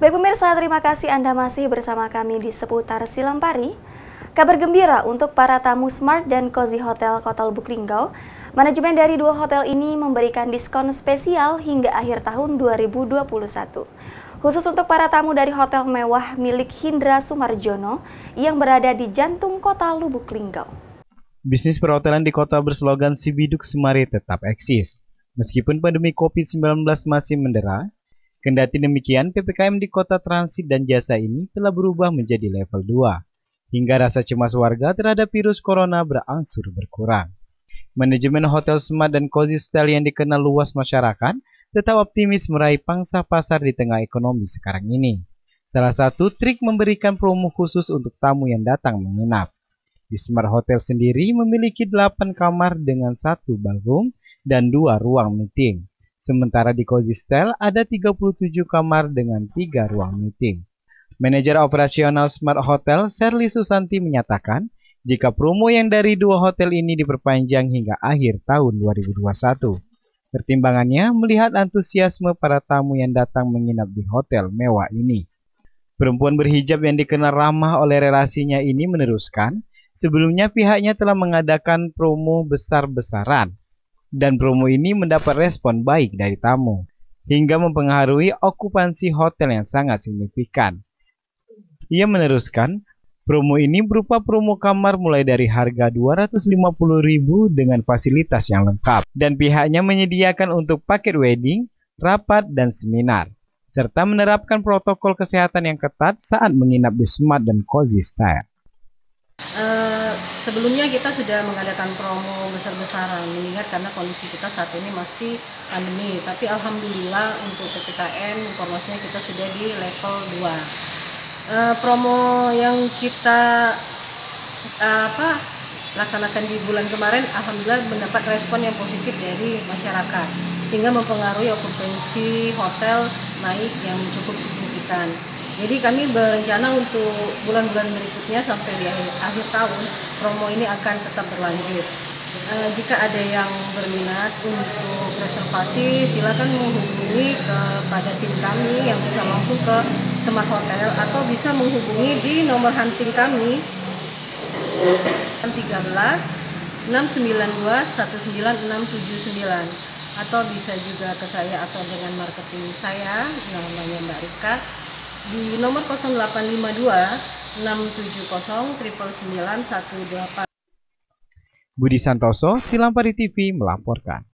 Baik pemirsa, terima kasih Anda masih bersama kami di seputar Silampari. Kabar gembira untuk para tamu Smart dan Cozy Hotel Kota Lubuk Linggau. Manajemen dari dua hotel ini memberikan diskon spesial hingga akhir tahun 2021. Khusus untuk para tamu dari hotel mewah milik Hindra Sumarjono yang berada di jantung Kota Lubuk Linggau. Bisnis perhotelan di kota berslogan Si Biduk Semari tetap eksis. Meskipun pandemi COVID-19 masih mendera, kendati demikian, PPKM di kota transit dan jasa ini telah berubah menjadi level 2, hingga rasa cemas warga terhadap virus corona berangsur berkurang. Manajemen Hotel Smart dan Cozy Style yang dikenal luas masyarakat tetap optimis meraih pangsa pasar di tengah ekonomi sekarang ini. Salah satu trik memberikan promo khusus untuk tamu yang datang menginap. Di Smart Hotel sendiri memiliki 8 kamar dengan 1 ballroom dan 2 ruang meeting. Sementara di Cozy Style ada 37 kamar dengan 3 ruang meeting. Manajer operasional Smart Hotel, Sherly Susanti menyatakan, jika promo yang dari dua hotel ini diperpanjang hingga akhir tahun 2021. Pertimbangannya melihat antusiasme para tamu yang datang menginap di hotel mewah ini. Perempuan berhijab yang dikenal ramah oleh relasinya ini meneruskan, sebelumnya pihaknya telah mengadakan promo besar-besaran. Dan promo ini mendapat respon baik dari tamu, hingga mempengaruhi okupansi hotel yang sangat signifikan. Ia meneruskan, promo ini berupa promo kamar mulai dari harga Rp250.000 dengan fasilitas yang lengkap, dan pihaknya menyediakan untuk paket wedding, rapat, dan seminar, serta menerapkan protokol kesehatan yang ketat saat menginap di Smart dan Cozy Style. Sebelumnya kita sudah mengadakan promo besar-besaran, mengingat karena kondisi kita saat ini masih pandemi. Tapi alhamdulillah untuk PPKM informasinya kita sudah di level 2. Promo yang kita laksanakan di bulan kemarin alhamdulillah mendapat respon yang positif dari masyarakat, sehingga mempengaruhi okupansi hotel naik yang cukup signifikan. Jadi kami berencana untuk bulan-bulan berikutnya sampai di akhir tahun, promo ini akan tetap berlanjut. Jika ada yang berminat untuk reservasi, silakan menghubungi kepada tim kami yang bisa langsung ke Smart Hotel atau bisa menghubungi di nomor hunting kami 13 692 19679, atau bisa juga ke saya atau dengan marketing saya namanya Mbak Rika di nomor 0852 670 999 128. Budi Santoso, Silampari TV melaporkan.